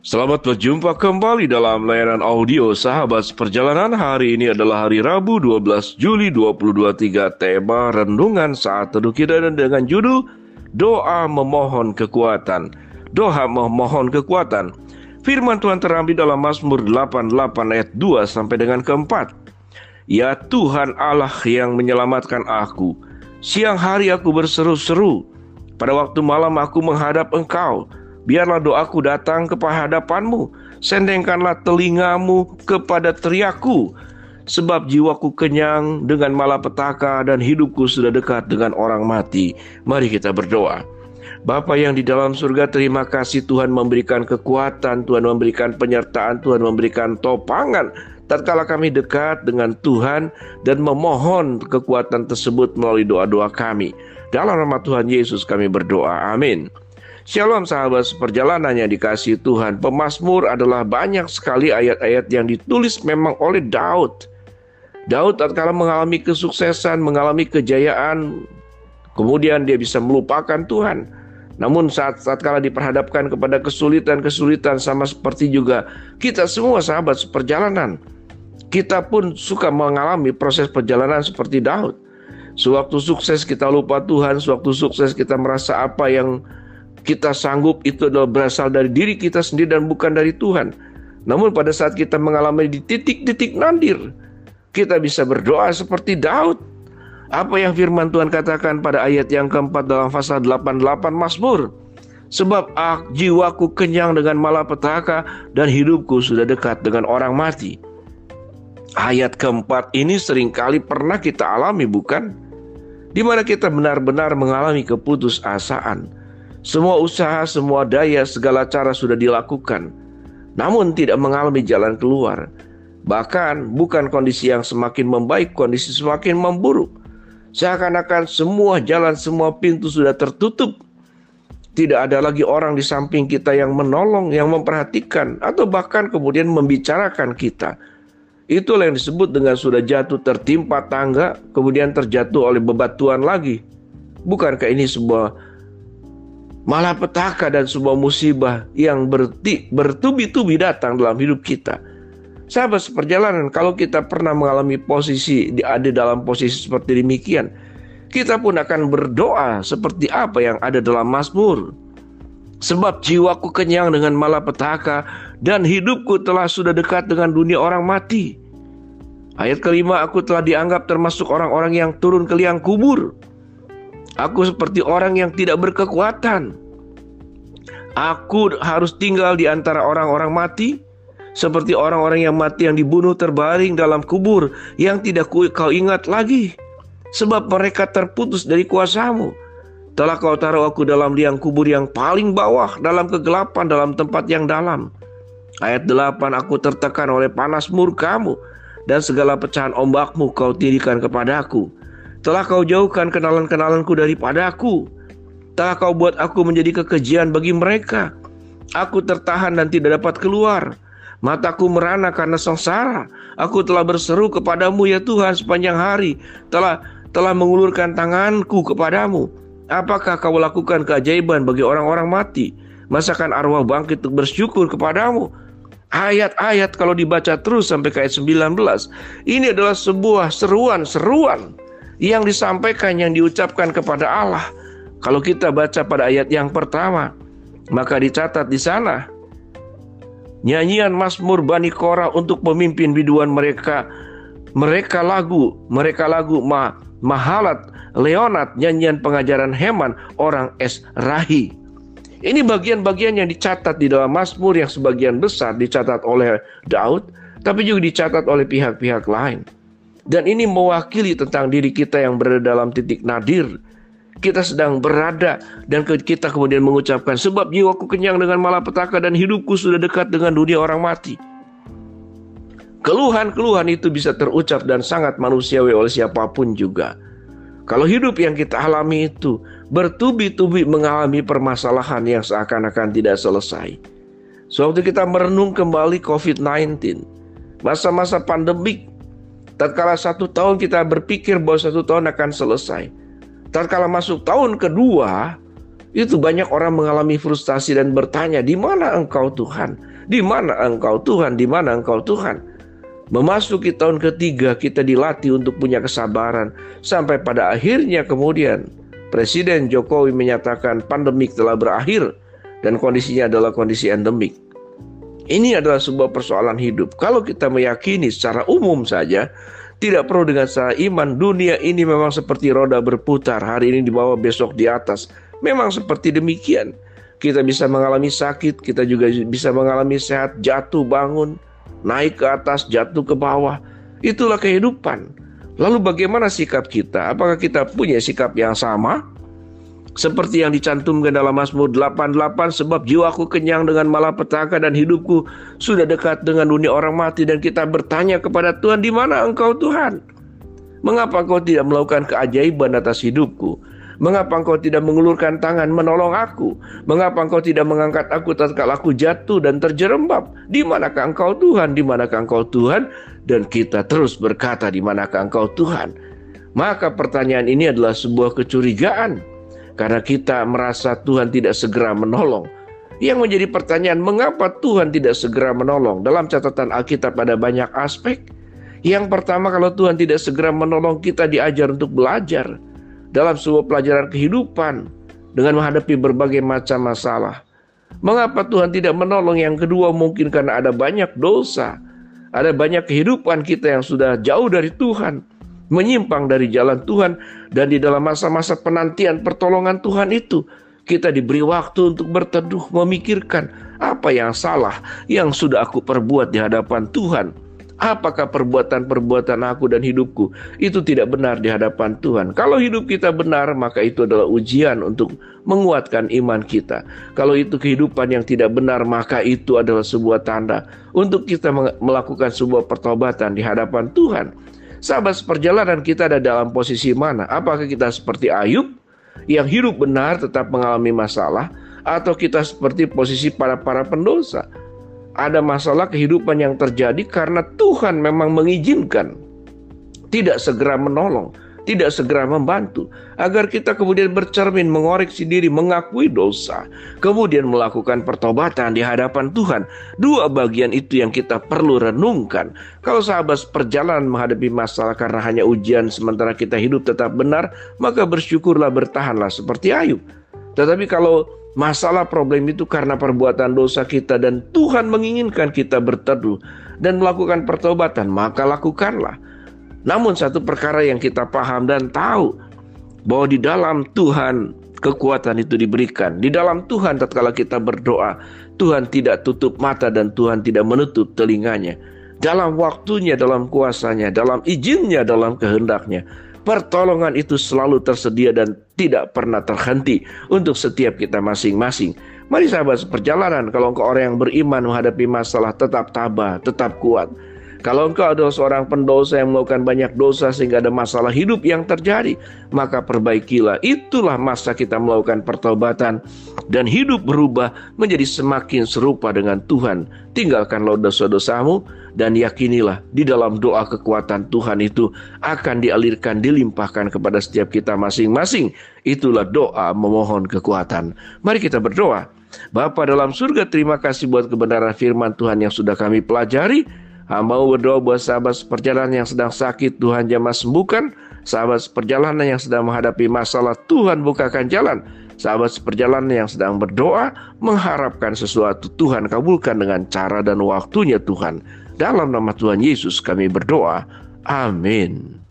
Selamat berjumpa kembali dalam layanan audio Sahabat Perjalanan. Hari ini adalah hari Rabu 12 Juli 2023. Tema renungan saat teduh kita dengan judul Doa Memohon Kekuatan. Doa memohon kekuatan. Firman Tuhan terambil dalam Mazmur 88 ayat 2 sampai dengan keempat. Ya Tuhan Allah yang menyelamatkan aku, siang hari aku berseru-seru, pada waktu malam aku menghadap Engkau. Biarlah doaku datang kepada hadapan-Mu, sendengkanlah telingamu kepada teriakku, sebab jiwaku kenyang dengan malapetaka dan hidupku sudah dekat dengan orang mati. Mari kita berdoa. Bapa yang di dalam surga, terima kasih Tuhan memberikan kekuatan, Tuhan memberikan penyertaan, Tuhan memberikan topangan tatkala kami dekat dengan Tuhan dan memohon kekuatan tersebut melalui doa-doa kami. Dalam nama Tuhan Yesus kami berdoa, amin. Shalom sahabat seperjalanan yang dikasihi Tuhan. Pemazmur adalah banyak sekali ayat-ayat yang ditulis memang oleh Daud. Daud tatkala mengalami kesuksesan, mengalami kejayaan, kemudian dia bisa melupakan Tuhan. Namun tatkala diperhadapkan kepada kesulitan-kesulitan, sama seperti juga kita semua sahabat seperjalanan, kita pun suka mengalami proses perjalanan seperti Daud. Sewaktu sukses kita lupa Tuhan, sewaktu sukses kita merasa apa yang kita sanggup itu adalah berasal dari diri kita sendiri dan bukan dari Tuhan. Namun pada saat kita mengalami di titik-titik nadir, kita bisa berdoa seperti Daud. Apa yang firman Tuhan katakan pada ayat yang keempat dalam pasal 88 Mazmur? Sebab jiwaku kenyang dengan malapetaka dan hidupku sudah dekat dengan orang mati. Ayat keempat ini seringkali pernah kita alami, bukan? Di mana kita benar-benar mengalami keputusasaan. Semua usaha, semua daya, segala cara sudah dilakukan, namun tidak mengalami jalan keluar. Bahkan bukan kondisi yang semakin membaik, kondisi semakin memburuk. Seakan-akan semua jalan, semua pintu sudah tertutup. Tidak ada lagi orang di samping kita yang menolong, yang memperhatikan, atau bahkan kemudian membicarakan kita. Itulah yang disebut dengan sudah jatuh tertimpa tangga, kemudian terjatuh oleh bebatuan lagi. Bukankah ini sebuah malapetaka dan sebuah musibah yang bertubi-tubi datang dalam hidup kita? Sahabat seperjalanan, kalau kita pernah mengalami ada dalam posisi seperti demikian, kita pun akan berdoa seperti apa yang ada dalam Mazmur. Sebab jiwaku kenyang dengan malapetaka dan hidupku sudah dekat dengan dunia orang mati. Ayat kelima, aku telah dianggap termasuk orang-orang yang turun ke liang kubur. Aku seperti orang yang tidak berkekuatan. Aku harus tinggal di antara orang-orang mati, seperti orang-orang yang mati yang dibunuh terbaring dalam kubur yang tidak kau ingat lagi, sebab mereka terputus dari kuasa-Mu. Telah Kau taruh aku dalam liang kubur yang paling bawah, dalam kegelapan, dalam tempat yang dalam. Ayat 8, aku tertekan oleh panas murka-Mu, dan segala pecahan ombak-Mu Kau tirikan kepadaku. Telah Kau jauhkan kenalan-kenalanku daripadaku. Telah Kau buat aku menjadi kekejian bagi mereka. Aku tertahan dan tidak dapat keluar. Mataku merana karena sengsara. Aku telah berseru kepadamu ya Tuhan sepanjang hari. Telah mengulurkan tanganku kepadamu. Apakah Kau lakukan keajaiban bagi orang-orang mati? Masakan arwah bangkit untuk bersyukur kepadamu? Ayat-ayat kalau dibaca terus sampai ke ayat 19, ini adalah sebuah seruan-seruan yang disampaikan, yang diucapkan kepada Allah. Kalau kita baca pada ayat yang pertama, maka dicatat di sana nyanyian Mazmur Bani Korah untuk pemimpin biduan mereka. Mereka lagu Mahalat Leonat, nyanyian pengajaran Heman orang Esrahi. Ini bagian-bagian yang dicatat di dalam Mazmur yang sebagian besar dicatat oleh Daud, tapi juga dicatat oleh pihak-pihak lain. Dan ini mewakili tentang diri kita yang berada dalam titik nadir. Kita sedang berada dan kita kemudian mengucapkan, sebab jiwaku kenyang dengan malapetaka dan hidupku sudah dekat dengan dunia orang mati. Keluhan-keluhan itu bisa terucap dan sangat manusiawi oleh siapapun juga. Kalau hidup yang kita alami itu bertubi-tubi mengalami permasalahan yang seakan-akan tidak selesai. Sewaktu kita merenung kembali COVID-19, masa-masa pandemik, tatkala 1 tahun kita berpikir bahwa 1 tahun akan selesai. Tatkala masuk tahun kedua, itu banyak orang mengalami frustasi dan bertanya, di mana Engkau Tuhan? Di mana Engkau Tuhan? Di mana Engkau Tuhan? Memasuki tahun ketiga kita dilatih untuk punya kesabaran. Sampai pada akhirnya kemudian Presiden Jokowi menyatakan pandemik telah berakhir dan kondisinya adalah kondisi endemik. Ini adalah sebuah persoalan hidup. Kalau kita meyakini secara umum saja, tidak perlu dengan secara iman, dunia ini memang seperti roda berputar. Hari ini di bawah, besok di atas. Memang seperti demikian. Kita bisa mengalami sakit, kita juga bisa mengalami sehat, jatuh bangun, naik ke atas, jatuh ke bawah. Itulah kehidupan. Lalu bagaimana sikap kita? Apakah kita punya sikap yang sama? Seperti yang dicantumkan dalam Mazmur 88, sebab jiwaku kenyang dengan malapetaka dan hidupku sudah dekat dengan dunia orang mati. Dan kita bertanya kepada Tuhan, di mana Engkau Tuhan? Mengapa Engkau tidak melakukan keajaiban atas hidupku? Mengapa Engkau tidak mengulurkan tangan menolong aku? Mengapa Engkau tidak mengangkat aku tatkala aku jatuh dan terjerembab? Di manakah Engkau Tuhan? Di manakah Engkau Tuhan? Dan kita terus berkata, di manakah Engkau Tuhan? Maka pertanyaan ini adalah sebuah kecurigaan. Karena kita merasa Tuhan tidak segera menolong. Yang menjadi pertanyaan, mengapa Tuhan tidak segera menolong? Dalam catatan Alkitab ada banyak aspek. Yang pertama, kalau Tuhan tidak segera menolong, kita diajar untuk belajar dalam sebuah pelajaran kehidupan dengan menghadapi berbagai macam masalah. Mengapa Tuhan tidak menolong? Yang kedua, mungkin karena ada banyak dosa. Ada banyak kehidupan kita yang sudah jauh dari Tuhan, menyimpang dari jalan Tuhan. Dan di dalam masa-masa penantian pertolongan Tuhan itu, kita diberi waktu untuk berteduh, memikirkan apa yang salah yang sudah aku perbuat di hadapan Tuhan. Apakah perbuatan-perbuatan aku dan hidupku itu tidak benar di hadapan Tuhan? Kalau hidup kita benar, maka itu adalah ujian untuk menguatkan iman kita. Kalau itu kehidupan yang tidak benar, maka itu adalah sebuah tanda untuk kita melakukan sebuah pertobatan di hadapan Tuhan. Sahabat seperjalanan, kita ada dalam posisi mana? Apakah kita seperti Ayub yang hidup benar tetap mengalami masalah, atau kita seperti posisi para pendosa? Ada masalah kehidupan yang terjadi karena Tuhan memang mengizinkan, tidak segera menolong, tidak segera membantu, agar kita kemudian bercermin, mengoreksi diri, mengakui dosa, kemudian melakukan pertobatan di hadapan Tuhan. Dua bagian itu yang kita perlu renungkan. Kalau sahabat perjalanan menghadapi masalah karena hanya ujian sementara kita hidup tetap benar, maka bersyukurlah, bertahanlah seperti Ayub. Tetapi kalau masalah problem itu karena perbuatan dosa kita dan Tuhan menginginkan kita berteduh dan melakukan pertobatan, maka lakukanlah. Namun satu perkara yang kita paham dan tahu, bahwa di dalam Tuhan kekuatan itu diberikan. Di dalam Tuhan tatkala kita berdoa, Tuhan tidak tutup mata dan Tuhan tidak menutup telinganya. Dalam waktunya, dalam kuasanya, dalam izinnya, dalam kehendaknya, pertolongan itu selalu tersedia dan tidak pernah terhenti untuk setiap kita masing-masing. Mari sahabat seperjalanan, kalau engkau orang yang beriman menghadapi masalah, tetap tabah, tetap kuat. Kalau engkau adalah seorang pendosa yang melakukan banyak dosa sehingga ada masalah hidup yang terjadi, maka perbaikilah. Itulah masa kita melakukan pertobatan dan hidup berubah menjadi semakin serupa dengan Tuhan. Tinggalkanlah dosa-dosamu dan yakinilah di dalam doa kekuatan Tuhan itu akan dialirkan, dilimpahkan kepada setiap kita masing-masing. Itulah doa memohon kekuatan. Mari kita berdoa. Bapa dalam surga, terima kasih buat kebenaran firman Tuhan yang sudah kami pelajari. Hamba berdoa buat sahabat seperjalanan yang sedang sakit, Tuhan jamah sembuhkan. Sahabat seperjalanan yang sedang menghadapi masalah, Tuhan bukakan jalan. Sahabat seperjalanan yang sedang berdoa, mengharapkan sesuatu, Tuhan kabulkan dengan cara dan waktunya Tuhan. Dalam nama Tuhan Yesus kami berdoa. Amin.